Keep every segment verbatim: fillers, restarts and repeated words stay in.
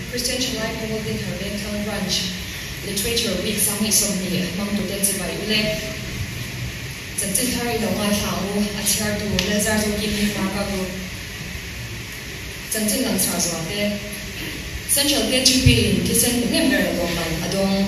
Christian Chalai promoting her Bentham branch literature week Sami Somni Mang to Dezi by Ule Zanzikari Longai Hangu Achar to Lalzarzokimi Marka group Zanzin Lalzarzokimi Central G P P Kisen Member Roman Adong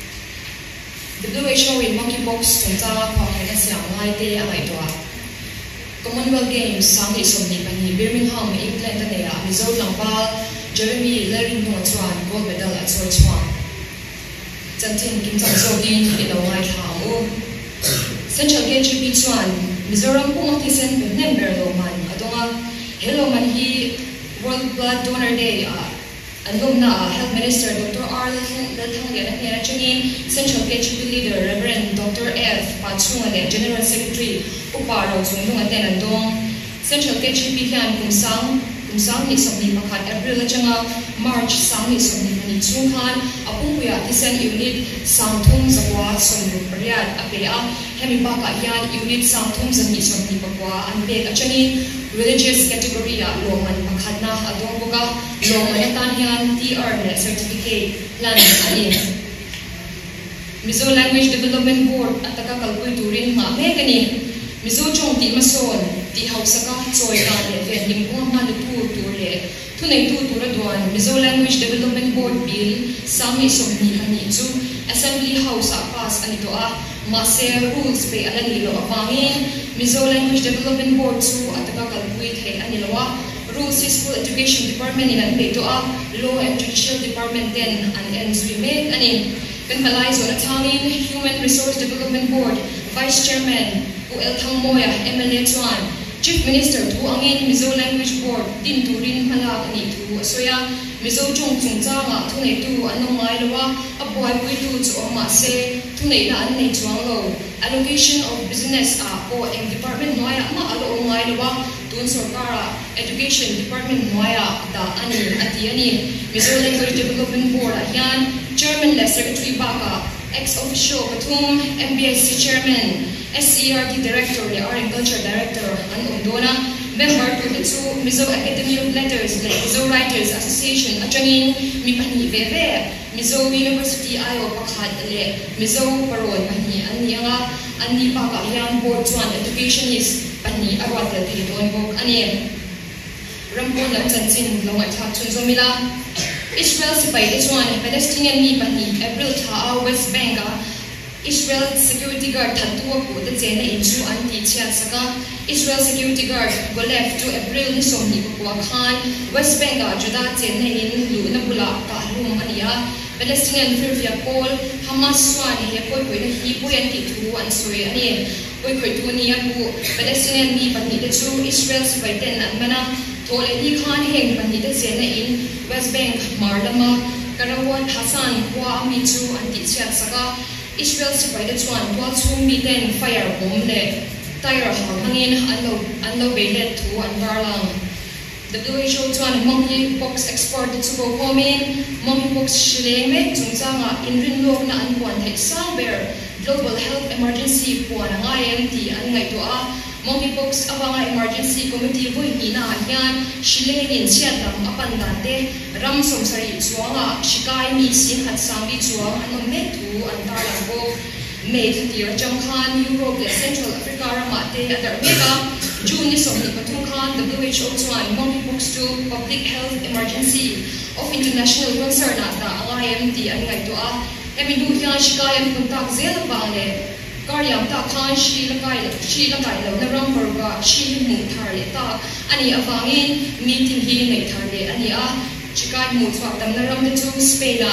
W H O in monkeypox Tungta Kwakena Siang Laite Amaitoa Commonwealth Games Sami Somni Pani Birmingham England Nea Mizo Lampal Jeremy Lerin Chuan gold medal at Soy Chuan. Zantin Kim Zang Zogin in a white house. Central G P P Chuan, Mizoram Pumotisen member Loman, Adonga, Hello Manhi World Blood Donor Day, Alumna Health Minister Doctor R. Lalzarzokimi, Central G P P leader Reverend Doctor F. Pathumna, General Secretary Uparo Zungdung Atenandong, Central G P P Hian Kumsang. Kumsang ni Somni Pakat April Changa March Sang ni Somni Pani Chunghan Apung Puya Tisen Unit Sangthung Zakwa Somni Pariat Apea Hemi Baka Yan Unit Sangthung Zani Somni Pakwa Anbek Achani Religious Category Loman Pakatna Adong Boga Loman Tanyan T R Certificate Lan Ani Mizo Language Development Board Ataka Kalpui Turin Ma Megani Mizo Chong Ti Mason Ti Hausaka Choi Kane Ven Lim Kung Ma Tu Turle Tunay Tu Turadwan Mizo Language Development Board Bill Sami Somni Hani Chu Assembly House Pass Anito A Mase Rules Pe Alanilo Apangin Mizo Language Development Board Chu Ataka Kalpui He Anilawa Rules School Education Department in Anpeto A Law and Judicial Department then and ends we made Ani Kanmalai Zona Tangin Human Resource Development Board Vice Chairman U L Thangmoya M L A Chuan Chief Minister Tu Angin Mizo Language Board Din Turin Malak Ani Tu Asoya Mizo Chung Chung Changa Tunay Tu Anong Mailawa Abuay Pui Tu Chu Oma Se Tunay Na Anay Chuang Lo Allocation of Business A O M Department Noya Ma Alo Ong Mailawa Tun Sorkara Education Department Noya Da Ani Ati Ani Mizo Language Development Board Yan Chairman Le Secretary Baka Ex-Officio Pathum M B S C Chairman S C R T Director, the Agriculture Director, and Ondona, member to the two Mizo Academy of Letters, the Mizo Writers Association, Achanin, Mipani Veve, Mizo University Ayo Pakat, Mizo Parol, Pani, Anianga, Andi Paka, Young Board One, Educationist, Pani, Awata, Tidon Book, Ani, Rampon, Lamsansin, Longat Hatun Zomila, Israel Sipai, this one, Palestinian Mipani, April Ta, West Benga. Israel Security Guard Tantua po the Zena Inju Anti Chiatsaka Israel Security Guard go left to April ni Somni Pukwa Khan West Bengal Juda Zena in Lu Nabula Kahum Ania Palestinian Firfia Paul Hamas Swan Yapoi Hipo Yanti Tu and Sui Ani Oikoitunia Pu Palestinian Ni Pani the two Israel Sivaiten and Mana Tole Ni Khan Heng Pani the Zena in West Bank Marlama Karawat Hassan Kwa Amitu Anti Chiatsaka Israel Sipai the Chuan, while soon be then fire home le tire hangin unlow unlow bailet to and barlang. The W H O Chuan monkeypox export to go home in monkeypox shileme Zungzanga in Rinlog na anpuan hai Salbear Global Health Emergency puan ang I M T ang ngay to a monkeypox abanga emergency committee boy hina yan shilengin siyatam apan dante ram somsari chuanga shikai mi sin at sambi chuang ano metu antalang ko made the Jamkhan Europe Central Africa ramate at Mega June ni Somni Pathumna W H O Chuan monkeypox to public health emergency of international concern at ang I M T ang ngay to a emidu yan shikai ang kontak zel bale Karyam ta khan shi lakai shi lakai lo na ramburga shi mu tharle ta ani awangin meeting hi nei tharle ani a chikai mu chwa tam na ram de chu Spain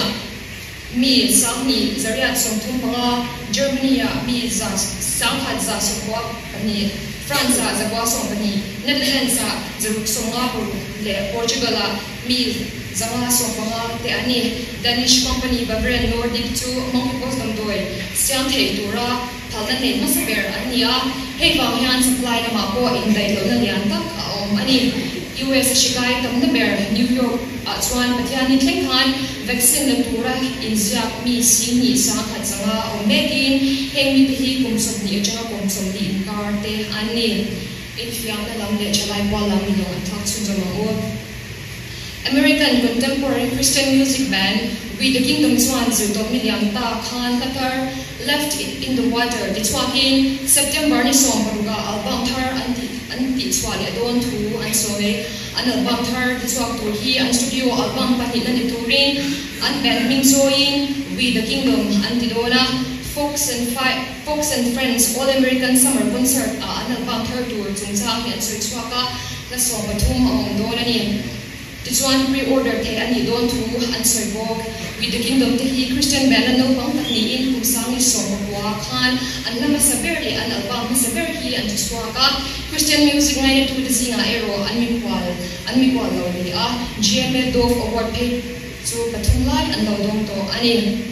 mi sami zariat somthum panga Germany mi za sanghat za sokwa ani France za kwa som pani Netherlands zaruk songa le Portugal mi zanga som panga te ani Danish company Bavarian Nordic to monkeypox damdoi siam thei tura Thaldan ne masaber ania hei wang yan supply na mapo in dai lo na lian tak om ani U S shikai tam na ber New York chuan patiani thlengkhan vaccine na tura in ziak mi sin ni sa khat sanga om mekin heng mi hi kum som ni achanga kum som ni kar te ani in fiam na lam le chalai bol lam no thak chun jama o American contemporary Christian music band We the Kingdom Swan Zirto Miliam Ta Khan Qatar left it in the water. The Twakin September ni song paruga album thar anti anti swali adon thu an soe an album thar the swak to hi an studio album pati na ni touring an band ming soing We the Kingdom anti dona folks and fi folks and friends all American summer concert a an album thar tour chung cha hi an soi swaka la song pathum ong dona ni this one pre-order te ani don thu an soi bok We the Kingdom te hi Christian band no pang takni in kum sang ni song kwa khan an lama saberli an album saberli an swaka Christian music ngai tu de singa ero an mi kwal an mi kwal lo ni a G M A Dove award pe so Pathumna an lo dong to ani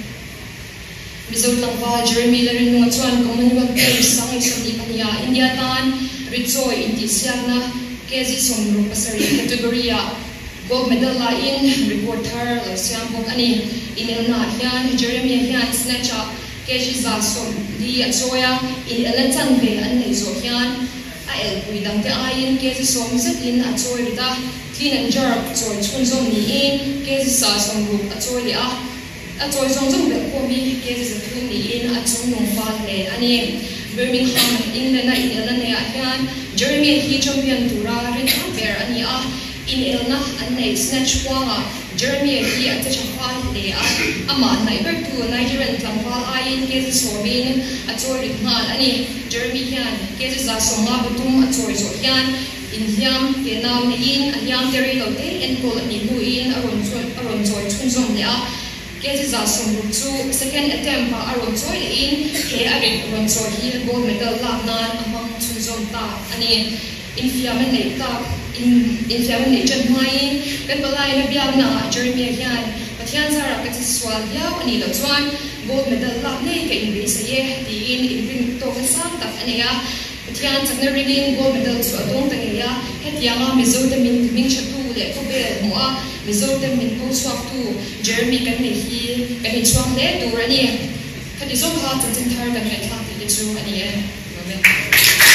Result lang ba Jeremy larin nung chuan Commonwealth Games sang isang ipanya India tan Ritsoy inti siagna kezi somru pasari category gold medal la in reporter la siam bok ani in na hian Jeremy hian snatch up kezi za som di achoya in elechan ve an nei zo hian a el pui dang te ain kezi som zet in achoy rita clean and jerk choi chun zom ni in kezi sa som ru achoy li a achoy zong zong be ko mi kezi za thun ni in achong nong fa le ani Birmingham England na in elan ne hian Jeremy hi champion tura ren ber ani a in elna an nei snatch wanga Jeremy hi at chafa le a ama nai ber tu Nigerian tlampa ain kezi sobin achoi ritman ani Jeremy hian kezi za songa butum achoi zo hian in hiam te naw ni in an hiam te ri lo te en kol ani bu in aron choi aron choi chun zom le a kezi za som chu second attempt pa aron choi le in he arin aron choi hi gold medal la nan among chun zom ta ani in fiam nei ta in in fiam nei chan mai kan balai na bial na Jeremy hian pathian zara ka swal ya ani lo chuan gold medal la nei ka in be se ye ti in in ring to ka sam tak ani ya pathian chakna ringin gold medal chu adong ta ya hetia ma mizo de min min chatu le ko be mo a mizo de min ko swak tu Jeremy kan nei hi kan ni chuang le tu rani ka di zo kha chan thar kan kai thak ti chu ani e